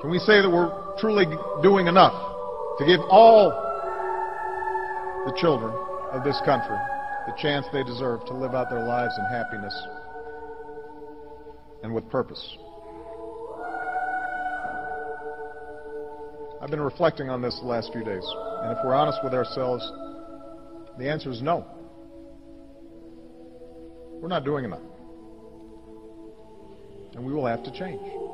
Can we say that we're truly doing enough to give all the children of this country the chance they deserve to live out their lives in happiness and with purpose? I've been reflecting on this the last few days, and if we're honest with ourselves, the answer is no. We're not doing enough. And we will have to change.